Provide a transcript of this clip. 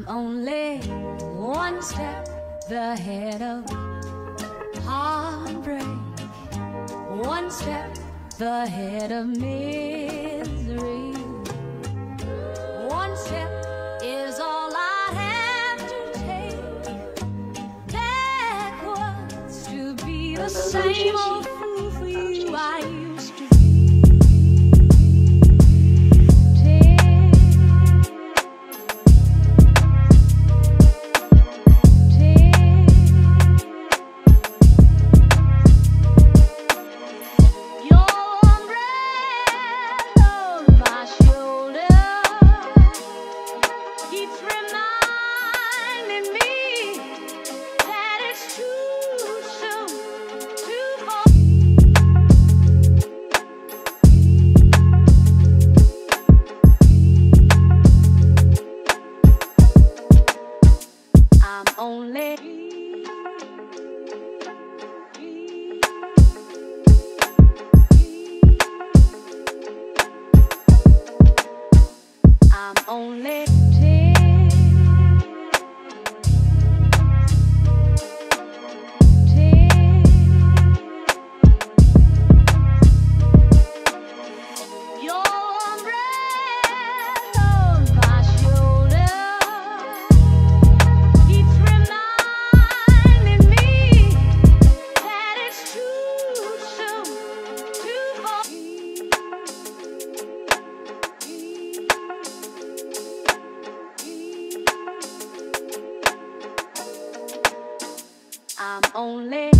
only one step ahead of heartbreak, one step ahead of misery. One step is all I have to take backwards to be the same old fool for you I used to be. I'm only 10. Your umbrella on my shoulder keeps reminding me that it's too soon to fall. I'm only